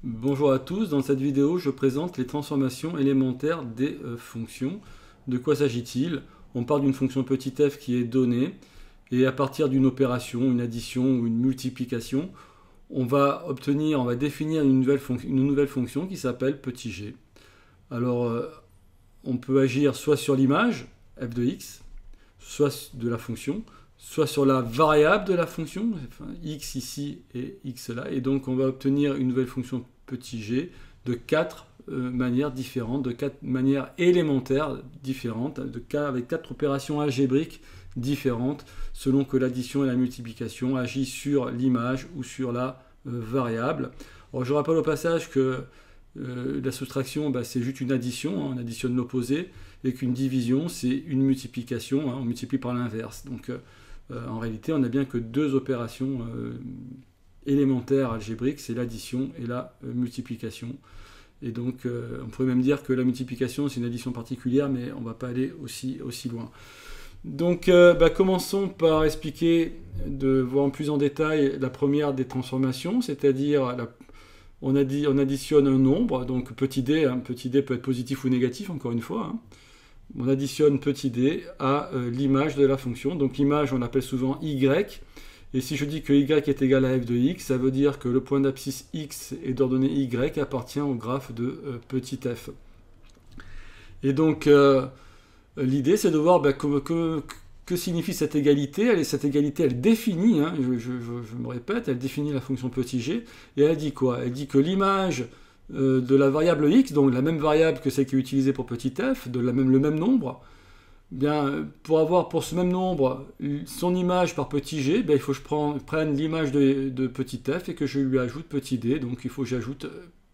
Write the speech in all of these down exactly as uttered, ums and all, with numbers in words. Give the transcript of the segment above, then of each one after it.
Bonjour à tous, dans cette vidéo je présente les transformations élémentaires des euh, fonctions. De quoi s'agit-il? On parle d'une fonction petit f qui est donnée et à partir d'une opération, une addition ou une multiplication, on va obtenir, on va définir une nouvelle, une nouvelle fonction qui s'appelle petit g. Alors euh, on peut agir soit sur l'image f de x, soit de la fonction, soit sur la variable de la fonction, enfin, x ici et x là, et donc on va obtenir une nouvelle fonction petit g de quatre euh, manières différentes, de quatre manières élémentaires différentes, de, avec quatre opérations algébriques différentes, selon que l'addition et la multiplication agissent sur l'image ou sur la euh, variable. Alors je rappelle au passage que euh, la soustraction, bah, c'est juste une addition, hein, on additionne l'opposé, et qu'une division, c'est une multiplication, hein, on multiplie par l'inverse. Donc euh, Euh, en réalité, on n'a bien que deux opérations euh, élémentaires algébriques, c'est l'addition et la euh, multiplication. Et donc, euh, on pourrait même dire que la multiplication, c'est une addition particulière, mais on ne va pas aller aussi, aussi loin. Donc, euh, bah, commençons par expliquer, de voir plus en détail la première des transformations, c'est-à-dire on, addi on additionne un nombre, donc petit d, hein, petit d peut être positif ou négatif, encore une fois, hein. On additionne petit d à euh, l'image de la fonction. Donc l'image, on l'appelle souvent y. Et si je dis que y est égal à f de x, ça veut dire que le point d'abscisse x et d'ordonnée y appartient au graphe de euh, petit f. Et donc euh, l'idée, c'est de voir bah, que, que, que signifie cette égalité. Elle, cette égalité, elle définit, hein, je, je, je me répète, elle définit la fonction petit g. Et elle dit quoi? Elle dit que l'image de la variable x, donc la même variable que celle qui est utilisée pour petit f, de la même, le même nombre, bien, pour avoir pour ce même nombre son image par petit g, bien, il faut que je prenne, prenne l'image de, de petit f et que je lui ajoute petit d, donc il faut que j'ajoute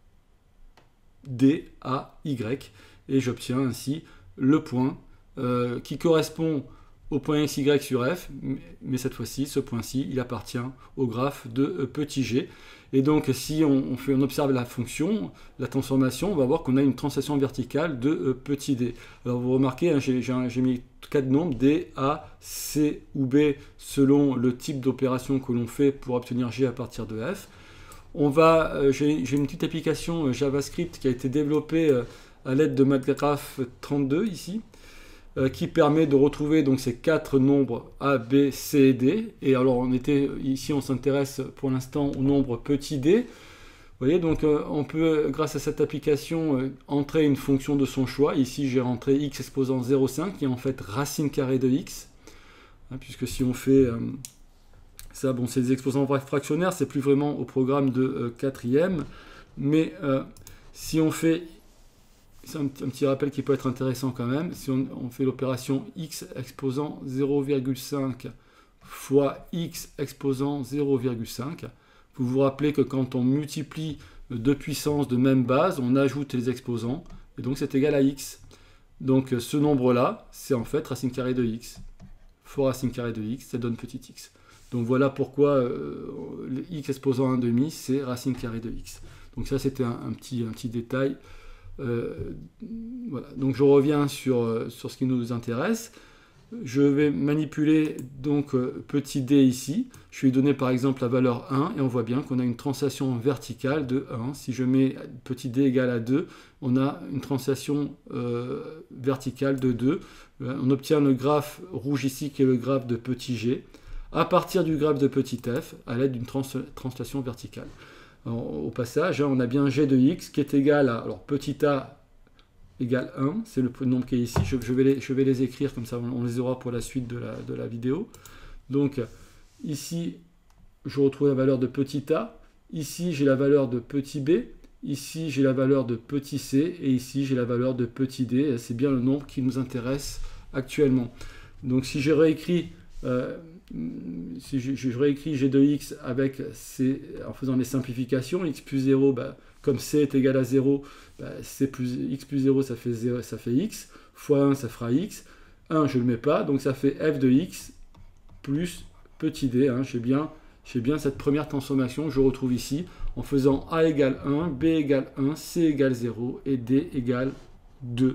d à y, et j'obtiens ainsi le point euh, qui correspond au point xy sur f, mais cette fois-ci, ce point-ci, il appartient au graphe de euh, petit g. Et donc, si on, on, fait, on observe la fonction, la transformation, on va voir qu'on a une translation verticale de euh, petit d. Alors, vous remarquez, hein, j'ai mis quatre nombres, d, a, c ou b, selon le type d'opération que l'on fait pour obtenir g à partir de f. On va, euh, j'ai une petite application euh, JavaScript qui a été développée euh, à l'aide de MathGraph trente-deux, ici, euh, qui permet de retrouver donc ces quatre nombres a, b, c et d. Et alors on était ici, on s'intéresse pour l'instant au nombre petit d. Vous voyez, donc euh, on peut, grâce à cette application, euh, entrer une fonction de son choix. Ici, j'ai rentré x exposant zéro virgule cinq, qui est en fait racine carrée de x. Hein, puisque si on fait euh, ça, bon, c'est des exposants fractionnaires, c'est plus vraiment au programme de euh, quatrième. Mais euh, si on fait c'est un, un petit rappel qui peut être intéressant quand même. Si on, on fait l'opération x exposant zéro virgule cinq fois x exposant zéro virgule cinq, vous vous rappelez que quand on multiplie deux puissances de même base, on ajoute les exposants, et donc c'est égal à x. Donc ce nombre-là, c'est en fait racine carrée de x. Fois racine carrée de x, ça donne petit x. Donc voilà pourquoi euh, x exposant un demi, c'est racine carrée de x. Donc ça, c'était un, un, petit, un petit détail. Euh, voilà. Donc je reviens sur, euh, sur ce qui nous intéresse. Je vais manipuler donc euh, petit d ici. Je lui donner par exemple la valeur un et on voit bien qu'on a une translation verticale de un. Si je mets petit d égale à deux, on a une translation euh, verticale de deux. On obtient le graphe rouge ici qui est le graphe de petit g à partir du graphe de petit f à l'aide d'une trans translation verticale. Alors, au passage, hein, on a bien g de x qui est égal à, alors petit a égale un, c'est le nombre qui est ici, je, je, vais les, je vais les écrire comme ça, on, on les aura pour la suite de la, de la vidéo. Donc ici, je retrouve la valeur de petit a, ici j'ai la valeur de petit b, ici j'ai la valeur de petit c, et ici j'ai la valeur de petit d, c'est bien le nombre qui nous intéresse actuellement. Donc si je réécris... Euh, si je, je réécris g de x avec c, en faisant les simplifications, x plus zéro, bah, comme c est égal à zéro, bah, c plus, x plus zéro ça fait, zéro, ça fait x, fois un ça fera x, un je ne le mets pas, donc ça fait f de x plus petit d, hein, j'ai bien, bien cette première transformation, je retrouve ici, en faisant a égale un, b égale un, c égale zéro et d égale deux.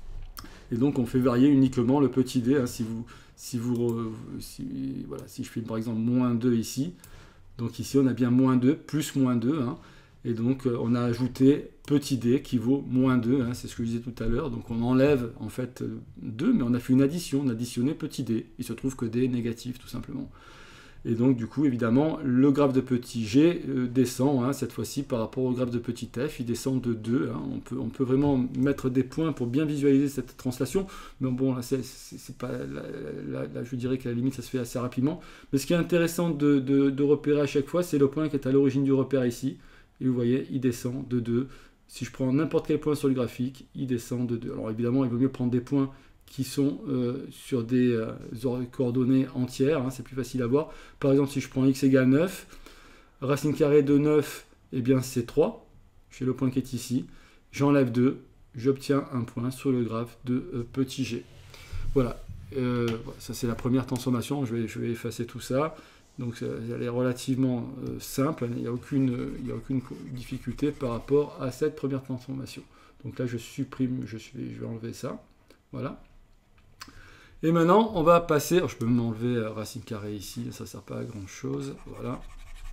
Et donc on fait varier uniquement le petit d, hein, si vous... Si, vous, si, voilà, si je fais par exemple moins deux ici, donc ici on a bien moins deux, plus moins deux, hein, Et donc, euh, on a ajouté petit d qui vaut moins deux, hein, c'est ce que je disais tout à l'heure. Donc, on enlève en fait deux, mais on a fait une addition, on a additionné petit d. Il se trouve que d est négatif, tout simplement. Et donc, du coup, évidemment, le graphe de petit g euh, descend, hein, cette fois-ci, par rapport au graphe de petit f, il descend de deux. Hein. On, peut, on peut vraiment mettre des points pour bien visualiser cette translation. Mais bon, là, c'est, c'est pas, là, là, là, je dirais qu'à la limite, ça se fait assez rapidement. Mais ce qui est intéressant de, de, de repérer à chaque fois, c'est le point qui est à l'origine du repère ici. Et vous voyez, il descend de deux. Si je prends n'importe quel point sur le graphique, il descend de deux. Alors évidemment, il vaut mieux prendre des points qui sont euh, sur des euh, coordonnées entières, hein, c'est plus facile à voir. Par exemple, si je prends x égale neuf, racine carrée de neuf, eh bien c'est trois, j'ai le point qui est ici, j'enlève deux, j'obtiens un point sur le graphe de euh, petit g. Voilà, euh, ça c'est la première transformation, je vais, je vais effacer tout ça. Donc elle est relativement euh, simple, il n'y a aucune, il n'y a aucune difficulté par rapport à cette première transformation. Donc là je supprime, je, suis, je vais enlever ça, voilà. Et maintenant, on va passer, alors je peux même enlever euh, racine carrée ici, ça ne sert pas à grand chose, voilà.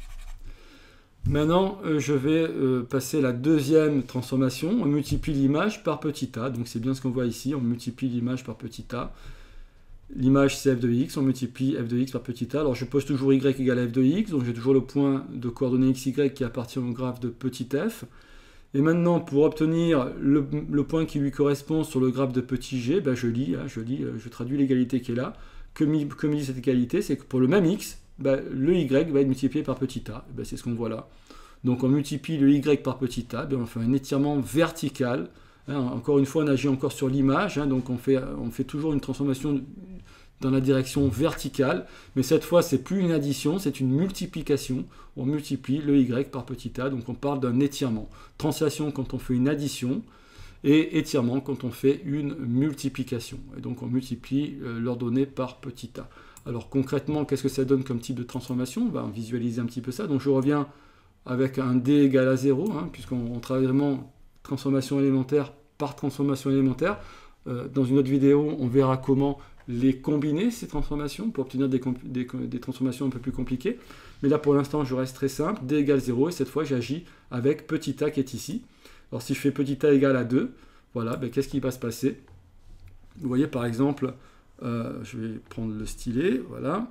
Maintenant, euh, je vais euh, passer la deuxième transformation, on multiplie l'image par petit a, donc c'est bien ce qu'on voit ici, on multiplie l'image par petit a. L'image c'est f de x, on multiplie f de x par petit a, alors je pose toujours y égale à f de x, donc j'ai toujours le point de coordonnées xy qui appartient au graphe de petit f. Et maintenant, pour obtenir le, le point qui lui correspond sur le graphe de petit g, ben je lis, hein, je lis, je traduis l'égalité qui est là. Que me, que me dit cette égalité? C'est que pour le même x, ben, le y va être multiplié par petit a. Ben, c'est ce qu'on voit là. Donc on multiplie le y par petit a, ben, on fait un étirement vertical. Hein, encore une fois, on agit encore sur l'image, hein, donc on fait, on fait toujours une transformation dans la direction verticale, mais cette fois c'est plus une addition, c'est une multiplication. On multiplie le y par petit a, donc on parle d'un étirement. Translation quand on fait une addition, et étirement quand on fait une multiplication. Et donc on multiplie euh, l'ordonnée par petit a. Alors concrètement, qu'est-ce que ça donne comme type de transformation? On va visualiser un petit peu ça. Donc je reviens avec un d égale à zéro, hein, puisqu'on travaille vraiment transformation élémentaire par transformation élémentaire. Euh, dans une autre vidéo, on verra comment les combiner, ces transformations, pour obtenir des, des, des transformations un peu plus compliquées. Mais là, pour l'instant, je reste très simple. D égale zéro, et cette fois, j'agis avec petit a qui est ici. Alors, si je fais petit a égale à deux, voilà, ben, qu'est-ce qui va se passer? Vous voyez, par exemple, euh, je vais prendre le stylet, voilà.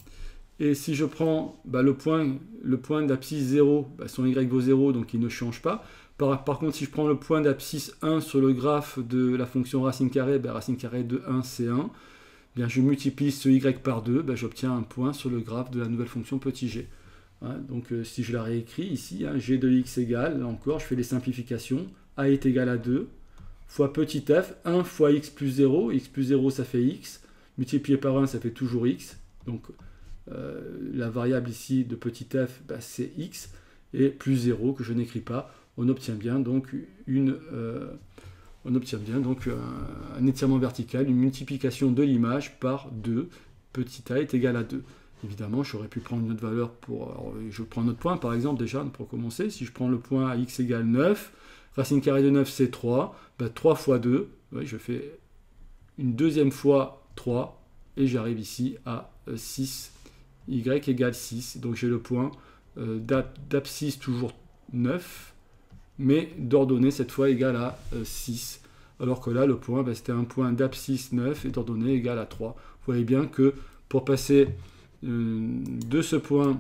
Et si je prends ben, le point, le point d'abscisse zéro, ben, son y vaut zéro, donc il ne change pas. Par, par contre, si je prends le point d'abscisse un sur le graphe de la fonction racine carrée, ben, racine carrée de un, c'est un. Bien, je multiplie ce y par deux, ben, j'obtiens un point sur le graphe de la nouvelle fonction petit g. Hein, donc euh, si je la réécris ici, hein, g de x égale, là encore, je fais les simplifications, a est égal à deux, fois petit f, un fois x plus zéro, x plus zéro ça fait x, multiplié par un ça fait toujours x, donc euh, la variable ici de petit f, ben, c'est x, et plus zéro que je n'écris pas, on obtient bien donc une... Euh, on obtient bien donc un, un étirement vertical, une multiplication de l'image par deux, petit a est égal à deux. Évidemment, j'aurais pu prendre une autre valeur pour... Alors, je prends un autre point, par exemple, déjà, pour commencer. Si je prends le point à x égale neuf, racine carrée de neuf, c'est trois. Ben, trois fois deux, oui, je fais une deuxième fois trois, et j'arrive ici à six. Y égale six. Donc, j'ai le point euh, d'abscisse toujours neuf, mais d'ordonnée cette fois égale à euh, six. Alors que là, le point, ben, c'était un point d'abscisse neuf et d'ordonnée égale à trois. Vous voyez bien que pour passer euh, de ce point,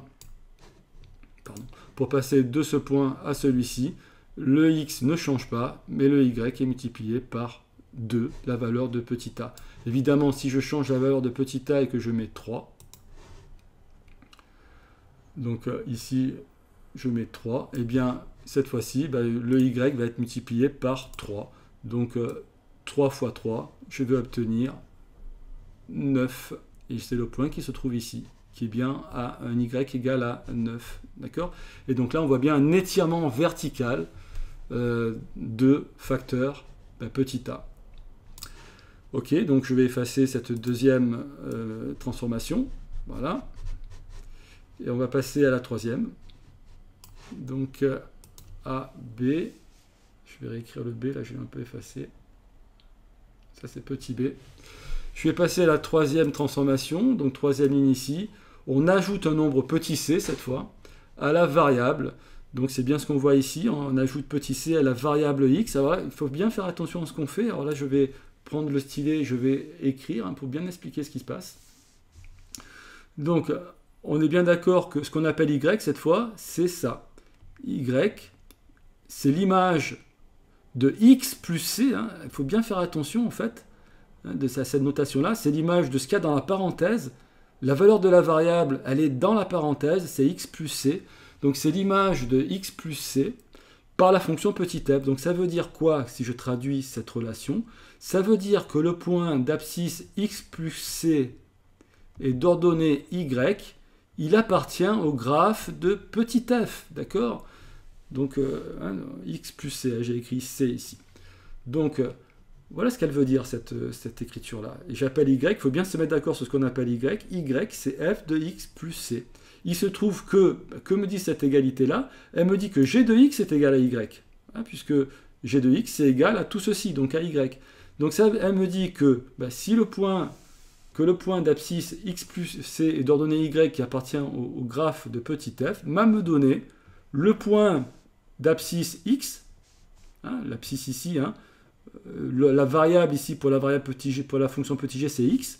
pardon, pour passer de ce point à celui-ci, le x ne change pas, mais le y est multiplié par deux, la valeur de petit a. Évidemment, si je change la valeur de petit a et que je mets trois, donc euh, ici, je mets trois, et eh bien, cette fois-ci, ben, le y va être multiplié par trois. Donc, euh, trois fois trois, je vais obtenir neuf. Et c'est le point qui se trouve ici, qui est bien à un y égal à neuf. D'accord? Et donc là, on voit bien un étirement vertical euh, de facteur ben, petit a. Ok, donc je vais effacer cette deuxième euh, transformation. Voilà. Et on va passer à la troisième. Donc, euh, A, B, je vais réécrire le B, là je vais un peu effacer, ça c'est petit b. Je vais passer à la troisième transformation, donc troisième ligne ici, on ajoute un nombre petit c cette fois, à la variable Donc c'est bien ce qu'on voit ici, on ajoute petit c à la variable x. Alors là, il faut bien faire attention à ce qu'on fait. Alors là, je vais prendre le stylet, je vais écrire hein, pour bien expliquer ce qui se passe. Donc, on est bien d'accord que ce qu'on appelle y, cette fois, c'est ça. Y, c'est l'image de x plus c. Hein. Il faut bien faire attention, en fait, hein, de cette notation-là. C'est l'image de ce qu'il y a dans la parenthèse. La valeur de la variable, elle est dans la parenthèse, c'est x plus c. Donc c'est l'image de x plus c par la fonction petit f. Donc ça veut dire quoi si je traduis cette relation? Ça veut dire que le point d'abscisse x plus c et d'ordonnée y, il appartient au graphe de petit f, d'accord? Donc euh, hein, x plus c, j'ai écrit c ici. Donc euh, voilà ce qu'elle veut dire cette, cette écriture-là. Et j'appelle y, il faut bien se mettre d'accord sur ce qu'on appelle y. Y, c'est f de x plus c. Il se trouve que, que me dit cette égalité-là? Elle me dit que g de x est égal à y, hein, puisque g de x c'est égal à tout ceci, donc à y. Donc ça, elle me dit que bah, si le point, que le point d'abscisse x plus c est d'ordonnée y qui appartient au, au graphe de petit f, m'a me donné le point d'abscisse x, hein, l'abscisse ici, hein, le, la variable ici pour la variable petit g, pour la fonction petit g c'est x,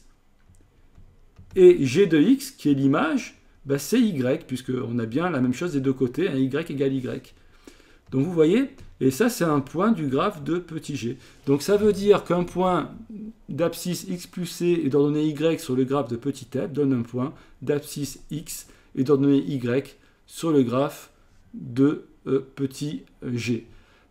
et g de x qui est l'image, bah, c'est y, puisqu'on a bien la même chose des deux côtés, un y égale y. Donc vous voyez, et ça c'est un point du graphe de petit g. Donc ça veut dire qu'un point d'abscisse x plus c et d'ordonnée y sur le graphe de petit f donne un point d'abscisse x et d'ordonnée y sur le graphe de euh, petit g.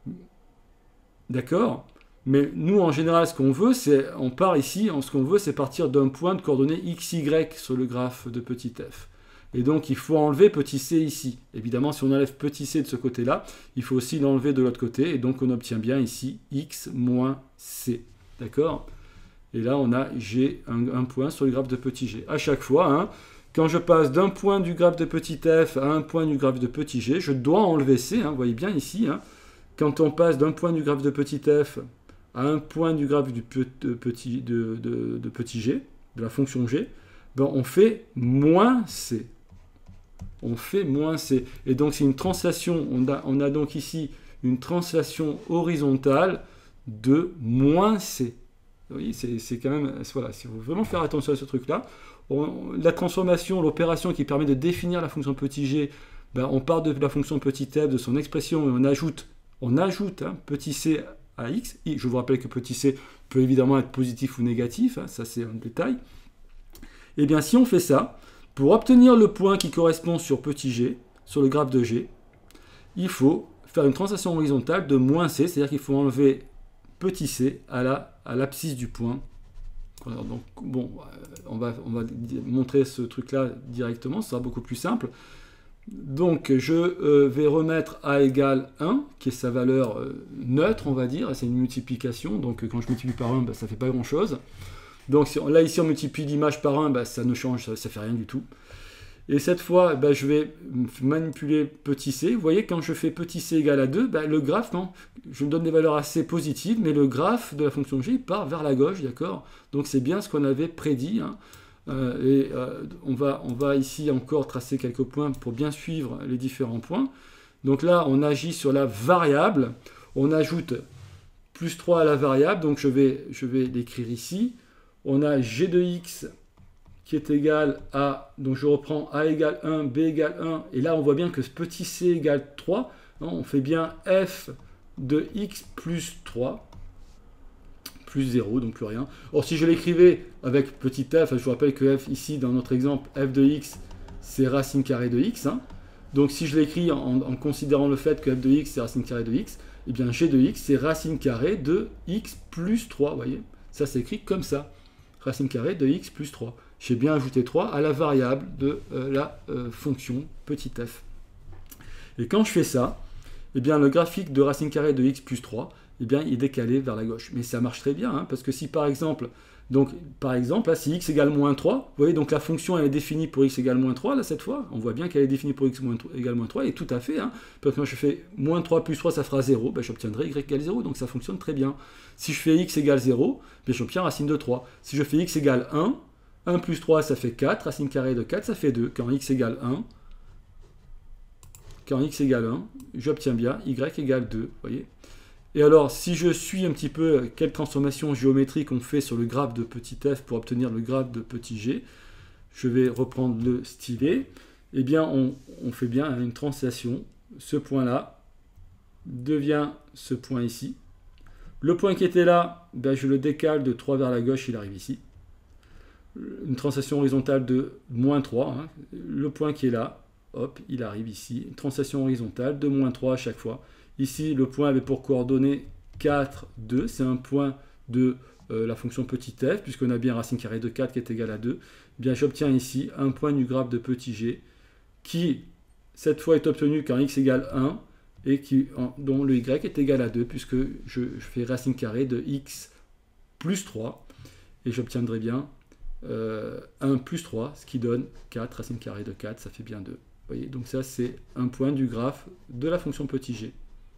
D'accord? Mais nous, en général, ce qu'on veut, c'est, on part ici, ce qu'on veut, c'est partir d'un point de coordonnée xy sur le graphe de petit f. Et donc, il faut enlever petit c ici. Évidemment, si on enlève petit c de ce côté-là, il faut aussi l'enlever de l'autre côté. Et donc, on obtient bien ici x moins c. D'accord? Et là, on a g, un, un point sur le graphe de petit g. À chaque fois, hein, quand je passe d'un point du graphe de petit f à un point du graphe de petit g, je dois enlever c. Hein, vous voyez bien ici, hein, quand on passe d'un point du graphe de petit f à un point du graphe du pe de, petit, de, de, de petit g, de la fonction g, ben on fait moins c. On fait moins c. Et donc c'est une translation, on a, on a donc ici une translation horizontale de moins c. Vous voyez, c'est quand même, voilà, il faut vraiment faire attention à ce truc-là. La transformation, l'opération qui permet de définir la fonction petit g, ben on part de la fonction petit f, de son expression, et on ajoute, on ajoute hein, petit c à x. Et je vous rappelle que petit c peut évidemment être positif ou négatif, hein, ça c'est un détail. Et bien si on fait ça, pour obtenir le point qui correspond sur petit g, sur le graphe de g, il faut faire une translation horizontale de moins c, c'est-à-dire qu'il faut enlever petit c à la, à l'abscisse du point. Alors, donc, bon, on va, on va montrer ce truc-là directement, ce sera beaucoup plus simple. Donc, je euh, vais remettre a égale un, qui est sa valeur euh, neutre, on va dire, c'est une multiplication, donc quand je multiplie par un, ben, ça ne fait pas grand-chose. Donc si on, là, ici, on multiplie l'image par un, ben, ça ne change, ça ne fait rien du tout. Et cette fois, ben, je vais manipuler petit c. Vous voyez, quand je fais petit c égale à deux, ben, le graphe, non, je me donne des valeurs assez positives, mais le graphe de la fonction g part vers la gauche, d'accord? Donc c'est bien ce qu'on avait prédit. Hein. Euh, et euh, on, va, on va ici encore tracer quelques points pour bien suivre les différents points. Donc là, on agit sur la variable. On ajoute plus trois à la variable, donc je vais, je vais l'écrire ici. On a g de x qui est égal à, donc je reprends a égale un, b égale un, et là on voit bien que ce petit c égale trois, hein, on fait bien f de x plus trois, plus zéro, donc plus rien. Or si je l'écrivais avec petit f, je vous rappelle que f ici dans notre exemple, f de x c'est racine carrée de x, hein, donc si je l'écris en, en considérant le fait que f de x c'est racine carrée de x, et bien g de x c'est racine carrée de x plus trois, vous voyez, ça s'écrit comme ça, racine carrée de x plus trois. J'ai bien ajouté trois à la variable de euh, la euh, fonction petit f. Et quand je fais ça, eh bien, le graphique de racine carrée de x plus trois, eh bien, il est décalé vers la gauche. Mais ça marche très bien, hein, parce que si par exemple, donc, par exemple, là, si x égale moins trois, vous voyez, donc la fonction elle est définie pour x égale moins trois, là, cette fois, on voit bien qu'elle est définie pour x égale moins trois, et tout à fait, hein, parce que quand je fais moins trois plus trois, ça fera zéro, ben, j'obtiendrai y égale zéro, donc ça fonctionne très bien. Si je fais x égale zéro, ben, j'obtiens racine de trois. Si je fais x égale un, un plus trois, ça fait quatre, racine carrée de quatre, ça fait deux. Quand x égale un, quand x égale un, j'obtiens bien y égale deux, voyez. Et alors, si je suis un petit peu quelle transformation géométrique on fait sur le graphe de petit f pour obtenir le graphe de petit g, je vais reprendre le stylet, eh bien, on, on fait bien une translation. Ce point-là devient ce point ici. Le point qui était là, ben, je le décale de trois vers la gauche, il arrive ici. Une translation horizontale de moins trois. Hein. Le point qui est là, hop, il arrive ici. Une translation horizontale de moins trois à chaque fois. Ici, le point avait pour coordonnées quatre, deux. C'est un point de euh, la fonction petit f, puisqu'on a bien racine carrée de quatre qui est égale à deux. Eh bien, j'obtiens ici un point du graphe de petit g qui, cette fois, est obtenu quand x égale un et qui, en, dont le y est égal à deux, puisque je, je fais racine carrée de x plus trois. Et j'obtiendrai bien euh, un plus trois, ce qui donne quatre, racine carrée de quatre, ça fait bien deux. Vous voyez, donc ça, c'est un point du graphe de la fonction petit g.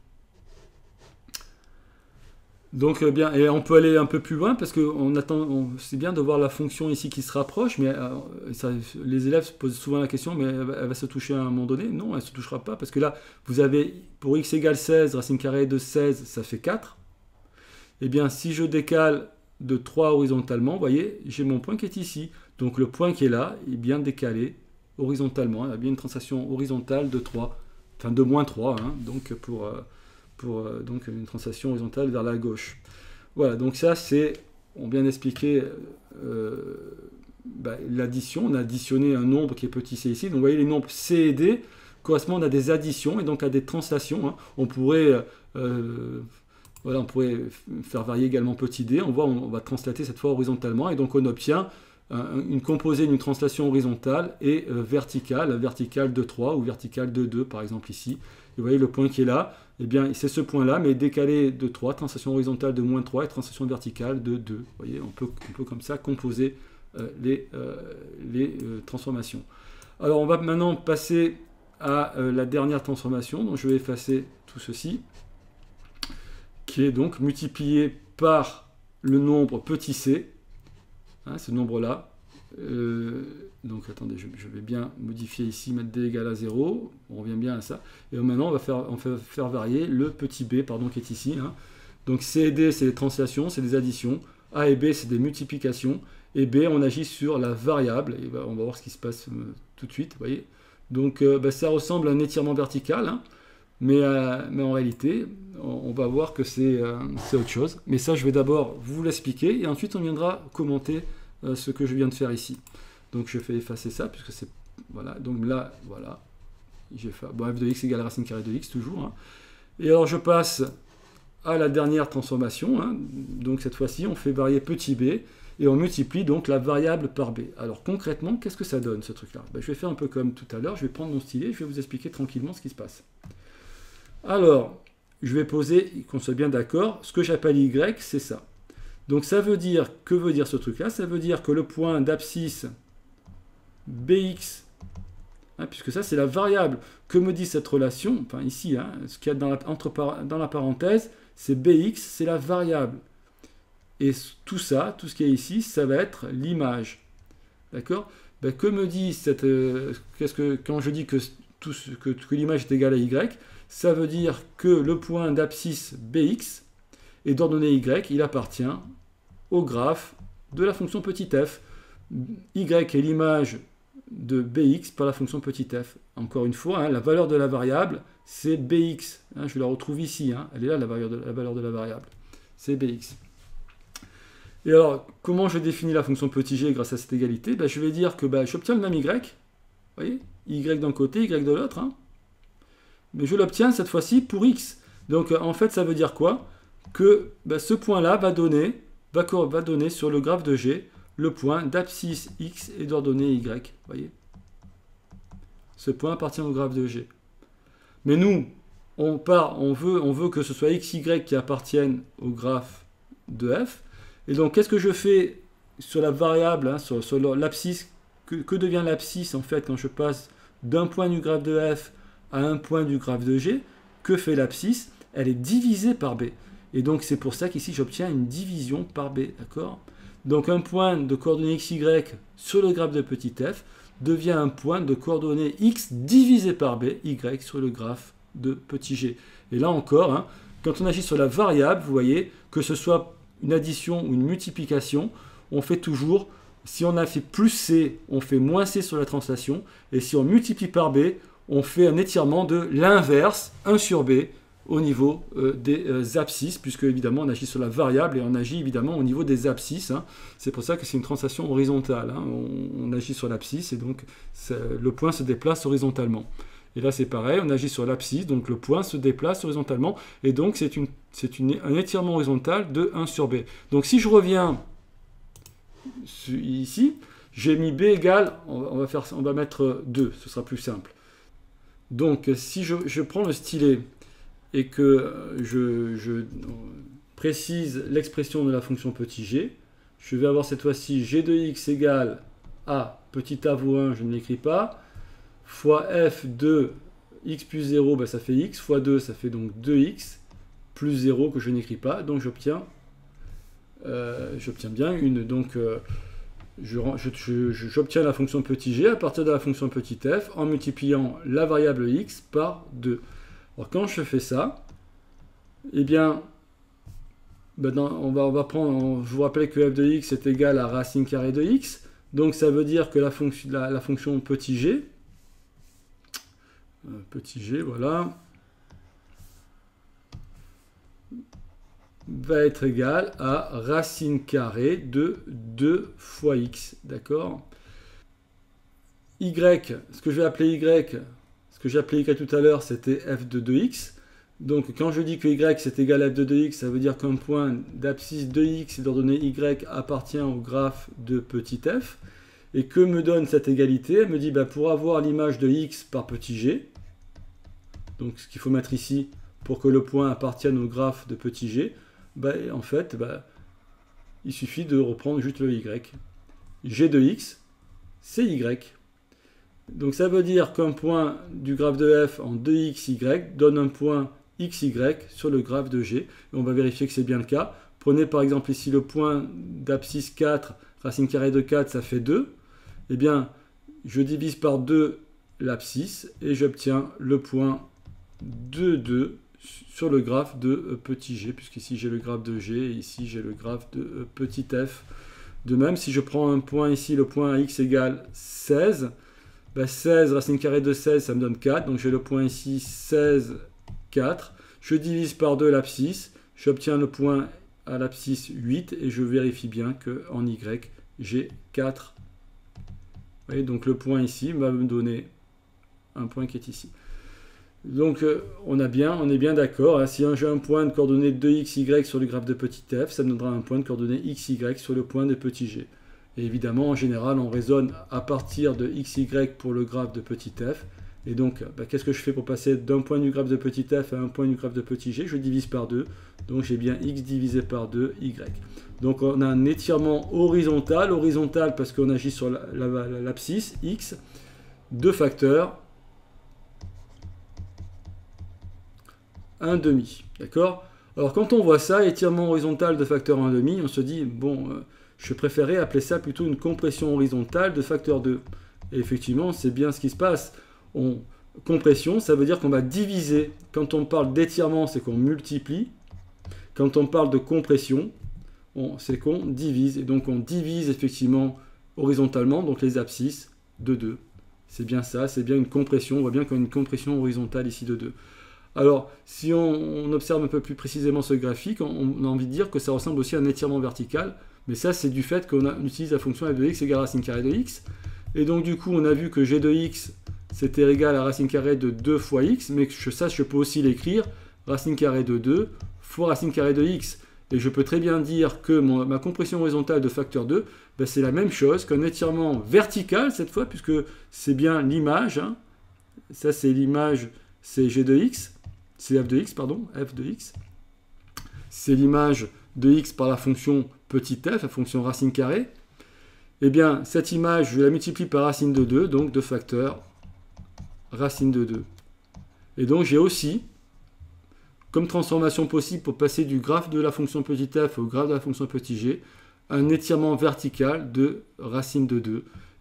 Donc, euh, bien, et on peut aller un peu plus loin parce que on attend, c'est bien de voir la fonction ici qui se rapproche, mais euh, ça, les élèves se posent souvent la question, mais elle va, elle va se toucher à un moment donné. Non, elle ne se touchera pas parce que là, vous avez pour x égale seize, racine carrée de seize, ça fait quatre. Et bien, si je décale de trois horizontalement, vous voyez, j'ai mon point qui est ici. Donc, le point qui est là est bien décalé horizontalement. Il y a bien une translation horizontale de trois, enfin de moins trois, hein, donc pour... Euh, pour euh, donc une translation horizontale vers la gauche. Voilà, donc ça c'est, on vient d'expliquer euh, bah, l'addition, on a additionné un nombre qui est petit c ici, donc vous voyez les nombres c et d correspondent à des additions et donc à des translations, hein. On pourrait, euh, voilà, on pourrait faire varier également petit d, on voit, on va translater cette fois horizontalement et donc on obtient euh, une composée d'une translation horizontale et euh, verticale, verticale de trois ou verticale de deux par exemple ici. Et vous voyez le point qui est là, eh bien c'est ce point-là, mais décalé de trois, translation horizontale de moins trois et translation verticale de deux. Vous voyez, on peut, on peut comme ça composer euh, les, euh, les euh, transformations. Alors on va maintenant passer à euh, la dernière transformation, donc je vais effacer tout ceci, qui est donc multiplié par le nombre petit c, hein, ce nombre-là. Euh, donc attendez, je, je vais bien modifier ici, mettre d égale à zéro, on revient bien à ça, et maintenant on va faire, on va faire varier le petit b, pardon, qui est ici, hein. Donc c et d c'est des translations, c'est des additions, a et b c'est des multiplications, et b on agit sur la variable, et bah, on va voir ce qui se passe euh, tout de suite, vous voyez. Donc euh, bah, ça ressemble à un étirement vertical, hein, mais, euh, mais en réalité, on, on va voir que c'est euh, autre chose, mais ça je vais d'abord vous l'expliquer, et ensuite on viendra commenter ce que je viens de faire ici. Donc je fais effacer ça, puisque c'est... Voilà, donc là, voilà. J'ai fait... Bon, f de x égale racine carrée de x, toujours. Hein. Et alors je passe à la dernière transformation. Hein. Donc cette fois-ci, on fait varier petit b, et on multiplie donc la variable par b. Alors concrètement, qu'est-ce que ça donne, ce truc-là? Ben, je vais faire un peu comme tout à l'heure, je vais prendre mon stylet, je vais vous expliquer tranquillement ce qui se passe. Alors, je vais poser, qu'on soit bien d'accord, ce que j'appelle y, c'est ça. Donc ça veut dire, que veut dire ce truc-là? Ça veut dire que le point d'abscisse bx, hein, puisque ça c'est la variable, que me dit cette relation, enfin ici, hein, ce qu'il y a dans la, entre, dans la parenthèse, c'est bx, c'est la variable. Et tout ça, tout ce qui est ici, ça va être l'image. D'accord? Ben, que me dit cette... Euh, qu'est-ce que, quand je dis que, tout ce, que, que l'image est égale à y, ça veut dire que le point d'abscisse bx, et d'ordonnée y, il appartient au graphe de la fonction petit f. Y est l'image de bx par la fonction petit f. Encore une fois, hein, la valeur de la variable, c'est bx. Hein, je la retrouve ici. Hein, elle est là, la valeur de la, valeur de la variable. C'est bx. Et alors, comment je définis la fonction petit g grâce à cette égalité? Ben, je vais dire que ben, j'obtiens le même y. Vous voyez, y d'un côté, y de l'autre. Hein, mais je l'obtiens cette fois-ci pour x. Donc, en fait, ça veut dire quoi? Que ben, ce point-là va donner, va, va donner sur le graphe de G le point d'abscisse x et d'ordonnée y. Voyez, ce point appartient au graphe de G. Mais nous, on, part, on, veut, on veut que ce soit x, y qui appartiennent au graphe de f. Et donc, qu'est-ce que je fais sur la variable, hein, sur, sur l'abscisse? Que, que devient l'abscisse en fait quand je passe d'un point du graphe de f à un point du graphe de G? Que fait l'abscisse? Elle est divisée par b. Et donc, c'est pour ça qu'ici, j'obtiens une division par b, d'accord? Donc, un point de coordonnées x, y sur le graphe de petit f devient un point de coordonnées x divisé par b, y, sur le graphe de petit g. Et là encore, hein, quand on agit sur la variable, vous voyez, que ce soit une addition ou une multiplication, on fait toujours, si on a fait plus c, on fait moins c sur la translation, et si on multiplie par b, on fait un étirement de l'inverse, un sur b, au niveau euh, des euh, abscisses, puisque évidemment on agit sur la variable et on agit évidemment au niveau des abscisses. Hein. C'est pour ça que c'est une translation horizontale. Hein. On, on agit sur l'abscisse et donc le point se déplace horizontalement. Et là c'est pareil, on agit sur l'abscisse, donc le point se déplace horizontalement, et donc c'est une, c'est une, un étirement horizontal de un sur b. Donc si je reviens ici, j'ai mis b égale, on va, on va, faire, on va mettre deux, ce sera plus simple. Donc si je, je prends le stylet et que je, je précise l'expression de la fonction petit g, je vais avoir cette fois-ci g de x égale à petit a vaut un, je ne l'écris pas, fois f de x plus zéro, ben ça fait x, fois deux, ça fait donc deux x, plus zéro que je n'écris pas, donc j'obtiens euh, j'obtiens bien une, donc euh, j'obtiens je, je, je, la fonction petit g à partir de la fonction petit f en multipliant la variable x par deux. Alors quand je fais ça, eh bien, ben dans, on, va, on va prendre, on, je vous rappelle que f de x est égal à racine carrée de x, donc ça veut dire que la fonction, la, la fonction petit g, euh, petit g, voilà, va être égale à racine carrée de deux fois x, d'accord? Y, ce que je vais appeler y, ce que j'ai appelé y tout à l'heure, c'était f de deux x. Donc quand je dis que y c'est égal à f de deux x, ça veut dire qu'un point d'abscisse de x d'ordonnée y appartient au graphe de petit f. Et que me donne cette égalité? Elle me dit, bah, pour avoir l'image de x par petit g, donc ce qu'il faut mettre ici pour que le point appartienne au graphe de petit g, bah, en fait, bah, il suffit de reprendre juste le y. G de x, c'est y. Donc ça veut dire qu'un point du graphe de f en deux x y donne un point xy sur le graphe de g. Et on va vérifier que c'est bien le cas. Prenez par exemple ici le point d'abscisse quatre, racine carrée de quatre, ça fait deux. Eh bien, je divise par deux l'abscisse et j'obtiens le point de deux sur le graphe de petit g, puisqu'ici j'ai le graphe de g et ici j'ai le graphe de petit f. De même, si je prends un point ici, le point à x égale seize, ben seize, racine carrée de seize, ça me donne quatre. Donc j'ai le point ici, seize, quatre. Je divise par deux l'abscisse. J'obtiens le point à l'abscisse huit. Et je vérifie bien qu'en y, j'ai quatre. Vous voyez, donc le point ici va me donner un point qui est ici. Donc euh, on, a bien, on est bien d'accord. Hein. Si j'ai un point de coordonnées deux x y sur le graphe de petit f, ça me donnera un point de coordonnées x y sur le point de petit g. Et évidemment, en général, on raisonne à partir de xy pour le graphe de petit f. Et donc, bah, qu'est-ce que je fais pour passer d'un point du graphe de petit f à un point du graphe de petit g? Je divise par deux. Donc, j'ai bien x divisé par deux, y. Donc, on a un étirement horizontal. Horizontal parce qu'on agit sur l'abscisse, x, deux facteurs, un demi. D'accord? Alors, quand on voit ça, étirement horizontal de facteur un demi, on se dit, bon... Euh, je préférais appeler ça plutôt une compression horizontale de facteur deux. Et effectivement, c'est bien ce qui se passe. On, compression, ça veut dire qu'on va diviser. Quand on parle d'étirement, c'est qu'on multiplie. Quand on parle de compression, c'est qu'on divise. Et donc, on divise effectivement horizontalement, donc les abscisses de deux. C'est bien ça, c'est bien une compression. On voit bien qu'on a une compression horizontale ici de deux. Alors, si on, on observe un peu plus précisément ce graphique, on, on a envie de dire que ça ressemble aussi à un étirement vertical. Mais ça, c'est du fait qu'on utilise la fonction f de x égale racine carrée de x. Et donc, du coup, on a vu que g de x, c'était égal à racine carrée de deux fois x. Mais que je sache, je peux aussi l'écrire racine carrée de deux fois racine carrée de x. Et je peux très bien dire que mon, ma compression horizontale de facteur deux, ben, c'est la même chose qu'un étirement vertical, cette fois, puisque c'est bien l'image. Hein. Ça, c'est l'image, c'est g de x. C'est f de x, pardon, f de x. C'est l'image de x par la fonction petit f, la fonction racine carrée. Eh bien, cette image, je la multiplie par racine de deux, donc de facteur racine de deux. Et donc, j'ai aussi, comme transformation possible pour passer du graphe de la fonction petit f au graphe de la fonction petit g, un étirement vertical de racine de deux.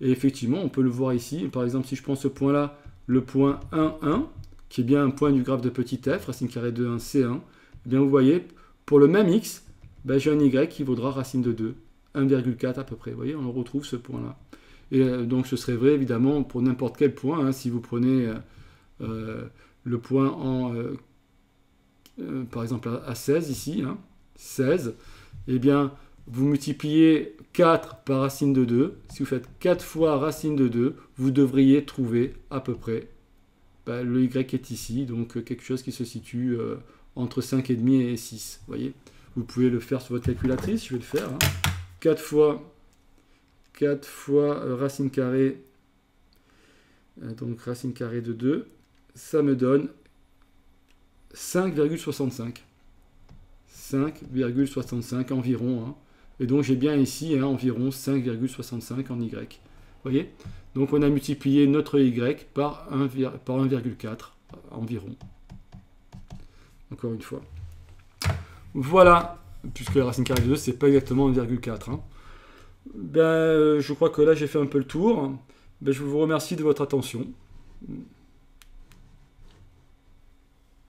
Et effectivement, on peut le voir ici. Par exemple, si je prends ce point-là, le point un, un, qui est bien un point du graphe de petit f, racine carrée de un, c'est un, eh bien vous voyez, pour le même x, ben, j'ai un y qui vaudra racine de deux, un virgule quatre à peu près. Vous voyez, on retrouve ce point-là. Et euh, donc ce serait vrai évidemment pour n'importe quel point. Hein, si vous prenez euh, euh, le point en, euh, euh, par exemple à, à seize ici, hein, seize, eh bien vous multipliez quatre par racine de deux. Si vous faites quatre fois racine de deux, vous devriez trouver à peu près ben, le y est ici, donc quelque chose qui se situe euh, entre cinq virgule cinq et six. Voyez, vous pouvez le faire sur votre calculatrice, je vais le faire. Hein. quatre fois, quatre fois euh, racine carrée, euh, donc racine carrée de deux, ça me donne cinq virgule soixante-cinq. cinq virgule soixante-cinq environ. Hein. Et donc j'ai bien ici hein, environ cinq virgule soixante-cinq en y. Vous voyez? Donc on a multiplié notre y par un virgule quatre environ. Encore une fois. Voilà, puisque la racine carrée de deux, c'est pas exactement un virgule quatre. Hein. Ben, je crois que là j'ai fait un peu le tour. Ben, je vous remercie de votre attention.